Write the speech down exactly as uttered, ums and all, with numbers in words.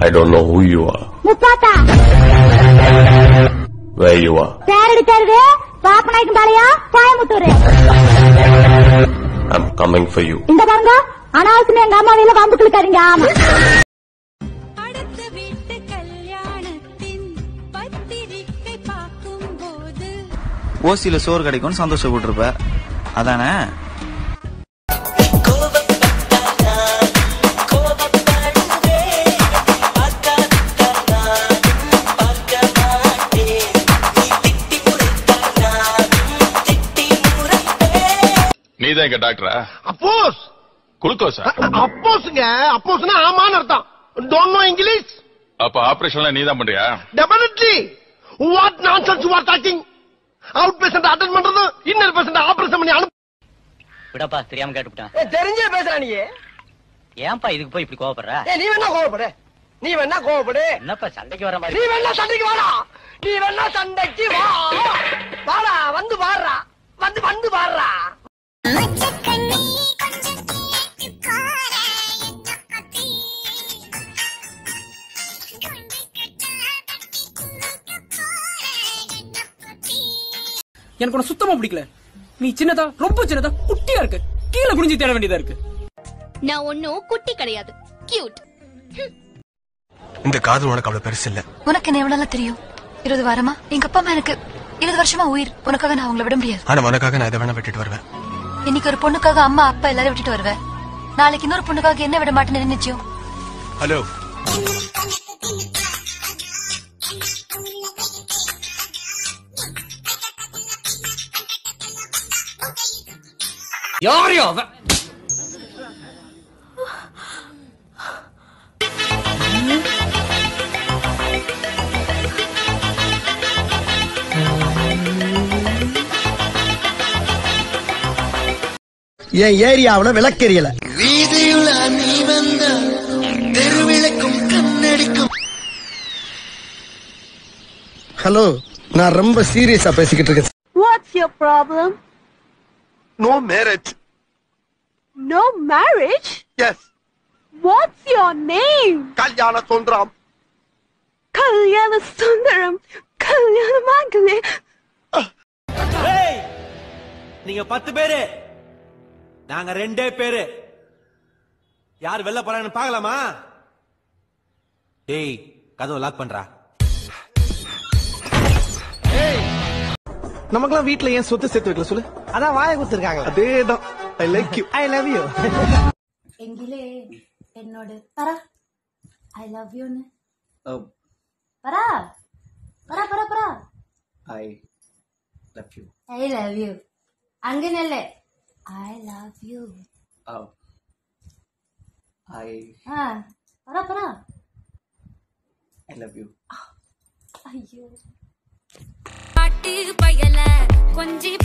I don't know who you are. Mupata. Where you are? Saradi Terve, Paapanaikkum Palaya, Coimbatore. I'm coming for you. Inda parunga, anavasiyama enga amma vela vambu kulikadinga ama. Adutha veettu kalyanathin pathirikkai paakumbodhu ஓசில சோறு கிடைக்கும்னு சந்தோஷப்பட்டிருப்ப அதானே? நீதான் எங்க டாக்டரா? அப்போஸ் குளுக்கோஸா? அப்போஸ்ங்க, அப்போஸ்னா ஆமான்னு அர்த்தம். Don't know English? அப்ப ஆபரேஷன்லாம் நீதான் பண்றியா? Definitely. What nonsense you are talking? Out patient attend பண்றது, இன்னர் பேஷண்ட் ஆபரேஷன் பண்ணி அனுப்பு. விடப்பா, தெரியாம கேட்டுட்டான். தெரிஞ்சே பேசுற நீ. ஏன்பா இதுக்கு போய் இப்படி கோவப்படுற? நீ வேணா கோவப்படு. நீ வேணா கோவப்படு. என்னப்பா சண்டைக்கு வர மாதிரி? நீ வேணா சண்டைக்கு வாடா. நீ வேணா சண்டைக்கு வா. வாடா, வந்து பாறா. வந்து வந்து பாறா. எனக்கு உன சுத்தமா பிடிக்கல. நீ சின்னதா, ரொம்ப சின்னதா, குட்டியா இருக்கு. கீழே குனிஞ்சு தேட வேண்டியதா இருக்கு. நான் ஒன்னும் குட்டி கிடையாது, கியூட். இந்த காதல் உனக்கு அவ்வளவு பெருசு இல்ல. உனக்கு என்ன எவ்வளவு தெரியும்? இருபது வாரமா எங்க அப்பா அம்மா எனக்கு இருபது வருஷமா உயிர். உனக்காக நான் அவங்கள விட முடியாது. ஆனா உனக்காக நான் இதை வேணா விட்டுட்டு வருவேன். இன்னைக்கு ஒரு பொண்ணுக்காக அம்மா அப்பா எல்லாரும் விட்டுட்டு வருவேன். நாளைக்கு இன்னொரு பொண்ணுக்காக என்ன விட மாட்டேன்னு நிச்சயம். ஹலோ, யாரையோ அவ? என் ஏரியாவுல விளக்கெரியல. வீதியுள்ள நீ வந்த தெருவிளக்கும் கண்ணடிக்கும். ஹலோ, நான் ரொம்ப சீரியஸா பேசிக்கிட்டு இருக்கேன். What's your problem? No marriage. No marriage? Yes. What's your name? Kalyana Sundaram. Kalyana Sundaram. Kalyana Mangale. நீங்க பத்து பேரு, நாங்க ரெண்டே பேரு. யார் வெளில போறான்னு பாக்கலாமா? டேய், கதவை லாக் பண்றா. நமக்கெல்லாம் வீட்டுல ஏன் சொத்து சேர்த்து வைக்கல சொல்லு? அதான் வாயை கொடுத்துருக்காங்க. அதேதான். I like you. I love you. எங்கிலே என்னோட பரா ஐ லவ் யூன்னு பரா பரா பரா பரா I love you. I love you அங்க நெல்ல ஐ லவ் யூ. ஐ ஆ பரா பரா ஐ லவ் யூ. ஐயோ பாட்டு பயல கொஞ்சி